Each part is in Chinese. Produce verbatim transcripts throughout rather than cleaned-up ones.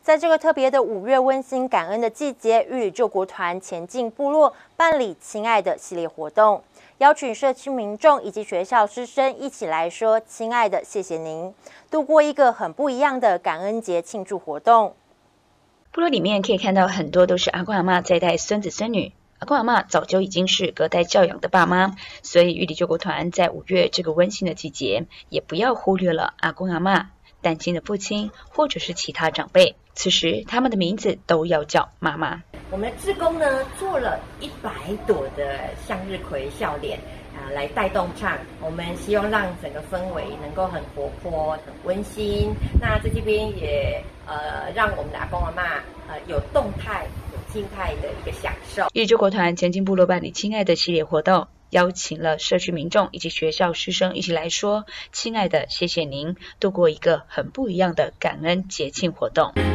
在这个特别的五月温馨感恩的季节，玉里救国团前进部落办理“亲爱的”系列活动，邀请社区民众以及学校师生一起来说“亲爱的，谢谢您”，度过一个很不一样的感恩节庆祝活动。 部落里面可以看到很多都是阿公阿嬷在带孙子孙女。阿公阿嬷早就已经是隔代教养的爸妈，所以玉里救国团在五月这个温馨的季节，也不要忽略了阿公阿嬷、单亲的父亲或者是其他长辈。此时他们的名字都要叫妈妈。 我们志工呢做了一百朵的向日葵笑脸啊，来带动唱。我们希望让整个氛围能够很活泼、很温馨。那在这边也呃让我们的阿公阿嬷呃有动态、有静态的一个享受。 玉里救国团前进部落办理“亲爱的”系列活动，邀请了社区民众以及学校师生一起来说“亲爱的，谢谢您”，度过一个很不一样的感恩节庆活动。 好，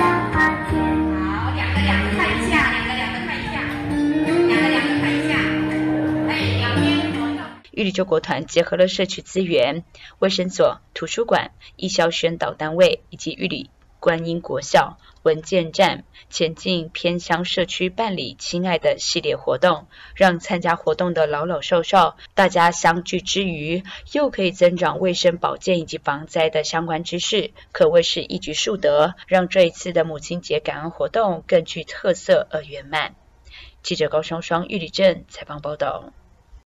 两个两个看一下，两个两个看一下，两个两个看一下。哎，两边左右。 玉里救国团结合了社区资源、卫生所、图书馆、义消宣导单位以及玉里观音国校、文件站前进偏乡社区办理“亲爱的”系列活动，让参加活动的老老少少大家相聚之余，又可以增长卫生保健以及防灾的相关知识，可谓是一举数得，让这一次的母亲节感恩活动更具特色而圆满。记者高双双玉里镇采访报道。